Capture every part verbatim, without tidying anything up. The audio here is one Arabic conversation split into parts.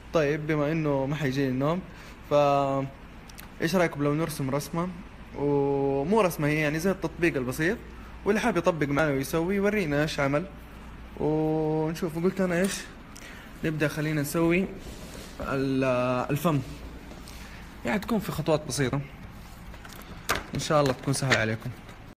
طيب بما انه ما حيجيني النوم، ف ايش رايكم لو نرسم رسمة؟ ومو رسمة، هي يعني زي التطبيق البسيط، واللي حاب يطبق معنا ويسوي يورينا ايش عمل ونشوف. قلت انا ايش نبدأ، خلينا نسوي ال- الفم. يعني تكون في خطوات بسيطة ان شاء الله تكون سهل عليكم.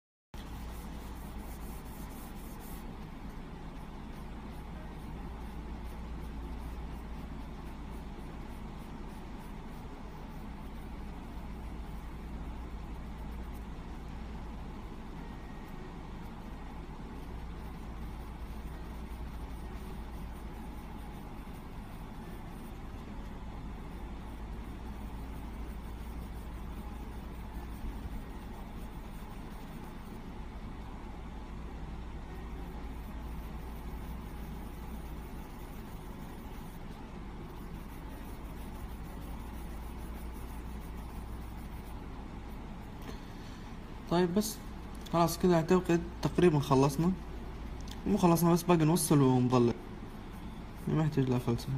طيب بس خلاص كذا اعتقد تقريبا خلصنا. مو خلصنا، بس باقي نوصل ونظلل، ما يحتاج لا فلسفة.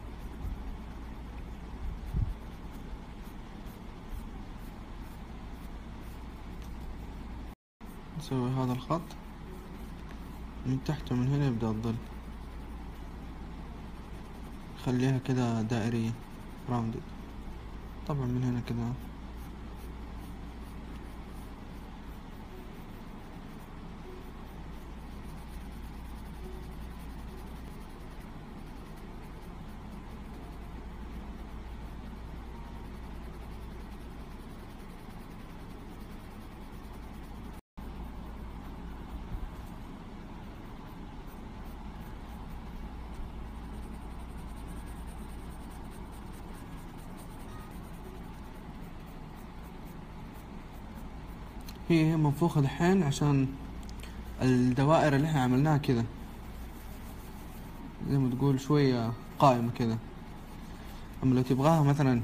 نسوي هذا الخط من تحت، ومن هنا يبدأ الظل، خليها كده دائرية راوندد. طبعا من هنا كده هي هي منفوخة دحين عشان الدوائر اللي احنا عملناها كده، زي ما تقول شوية قائمة كده. اما لو تبغاها مثلا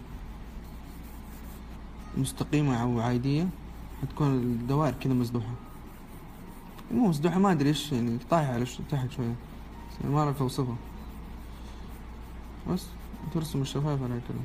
مستقيمة او عادية، هتكون الدوائر كده مزدوحة. مو مزدوحة، ما ادري ايش يعني، طايحة على ش- تحت شوية، بس يعني ما اعرف اوصفها. بس ترسم الشفايف على كده.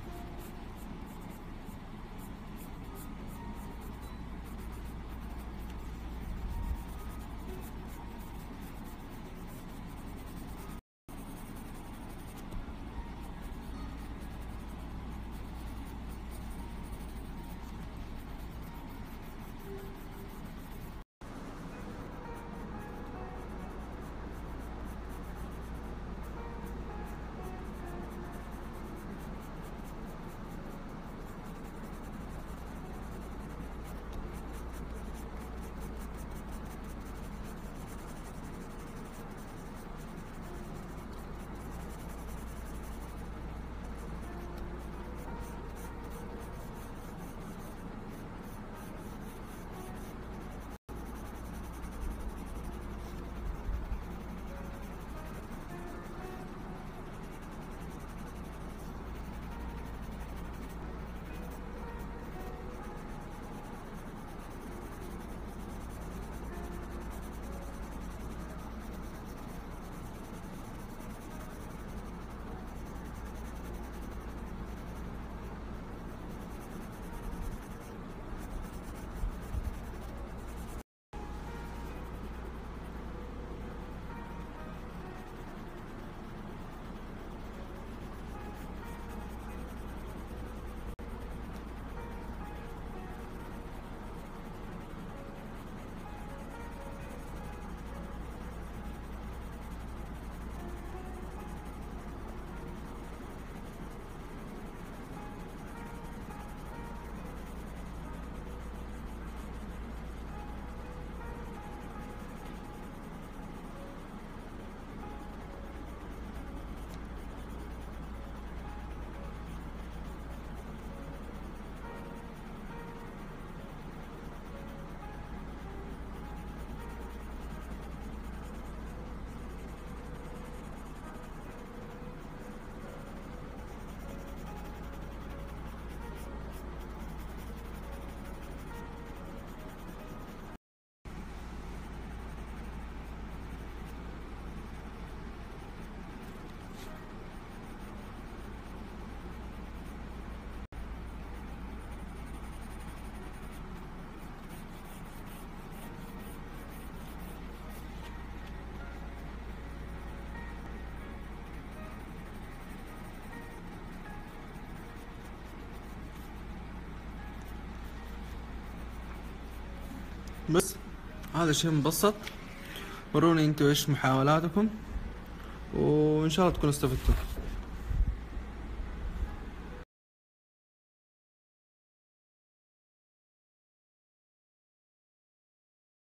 بس هذا شيء مبسط. وروني انتوا ايش محاولاتكم، وان شاء الله تكونوا استفدتوا.